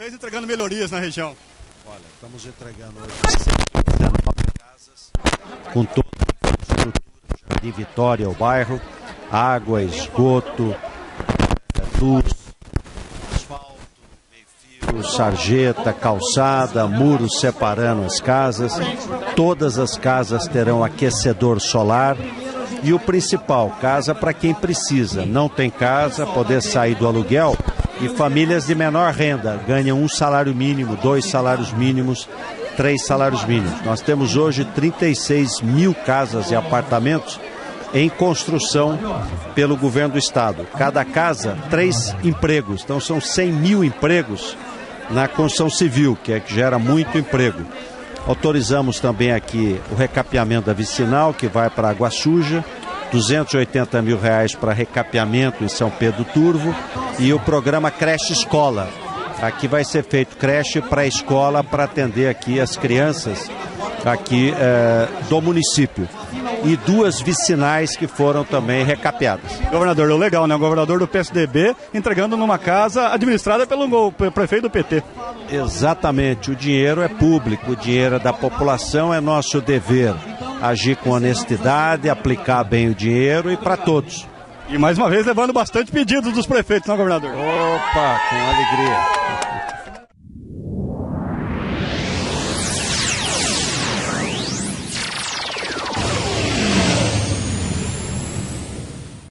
vez entregando melhorias na região. Olha, estamos entregando hoje 119 casas com toda a infraestrutura, Jardim Vitória, o bairro, água, esgoto, luz, asfalto, meio-fio, sarjeta, calçada, muros separando as casas. Todas as casas terão aquecedor solar. E o principal, casa para quem precisa. Não tem casa, poder sair do aluguel. E famílias de menor renda ganham 1 salário mínimo, 2 salários mínimos, 3 salários mínimos. Nós temos hoje 36 mil casas e apartamentos em construção pelo governo do estado. Cada casa, 3 empregos. Então são 100 mil empregos na construção civil, que gera muito emprego. Autorizamos também aqui o recapeamento da vicinal, que vai para Água Suja, R$280 mil para recapeamento em São Pedro Turvo, e o programa Creche Escola. Aqui vai ser feito creche para a escola para atender aqui as crianças aqui do município. E 2 vicinais que foram também recapeadas. Governador, legal, né? O governador do PSDB entregando numa casa administrada pelo prefeito do PT. Exatamente, o dinheiro é público, o dinheiro é da população, é nosso dever agir com honestidade, aplicar bem o dinheiro e para todos. E mais uma vez levando bastante pedidos dos prefeitos, não, governador? Opa, com alegria.